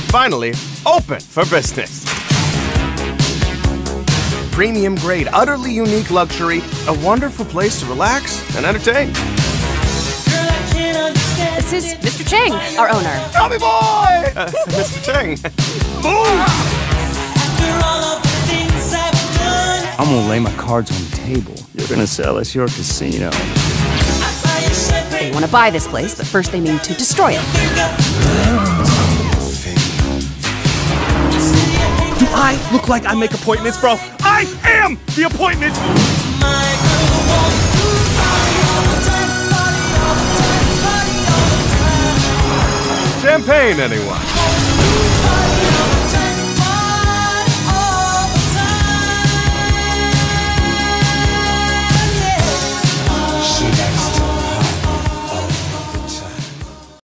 finally open for business. Premium grade, utterly unique luxury, a wonderful place to relax and entertain. This is Mr. Cheng, our owner. Tommy boy! Mr. Cheng. Move! I'm gonna lay my cards on the table. You're gonna sell us your casino. They want to buy this place, but first they mean to destroy it. Do I look like I make appointments, bro? I am the appointment! Champagne, anyone?